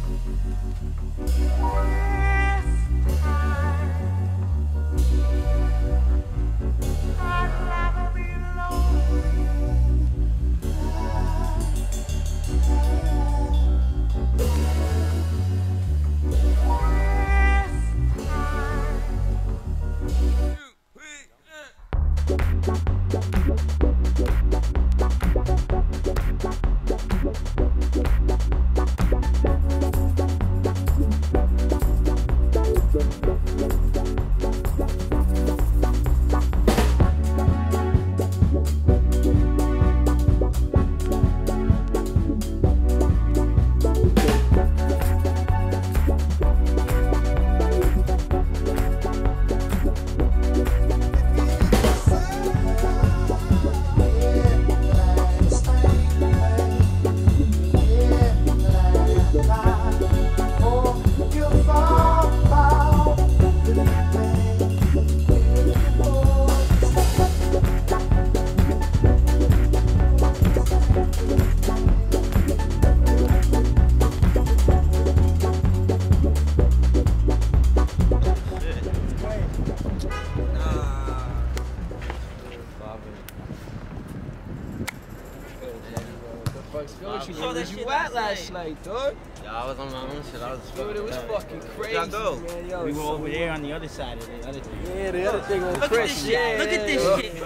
Last night, dog. Yeah, I was on my own shit. I was Dude, it was fucking crazy. Y'all go. Man, yo, We were over there on the other side of the other thing. Yeah, the other thing was Look crazy. at this shit. Look at this shit.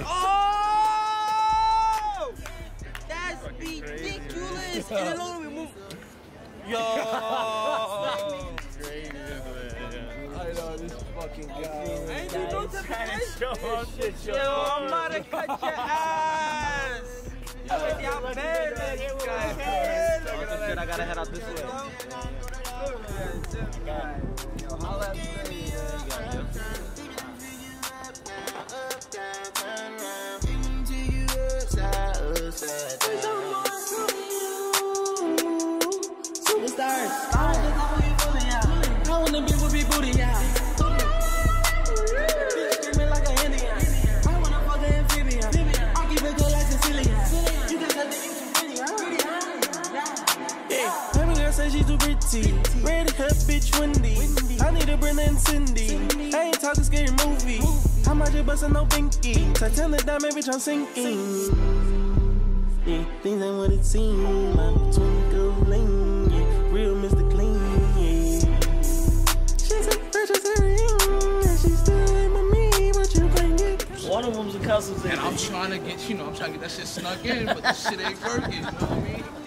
Oh! That's ridiculous. And then look, we move. Yo! I know this fucking guy. Ain't you no shit, yo, I'm about to cut your ass. Yo, y'all bad, I gotta head out this way. Yo, holla at me. Superstars. I wanna be with big booty, yeah. Bitch screaming like a Indian. I wanna fuck an amphibian. I keep it good like Sicilian. You can tell that you too pretty, yeah. Baby girl say she too pretty. Ready her bitch windy. I need a Brenda and Cindy. I ain't talking scary movie. How much you bustin' no binky? Titanic diamond, bitch, I'm sinking. Yeah, things ain't what it seems. I'm twinkle bling. Yeah, real Mr. Clean. Yeah. She's a purchase ring. And she's still ain't with me, but you can't get. One of them's a cousin. And I'm trying to get, I'm trying to get that shit snuck in, but this shit ain't working, you know what I mean?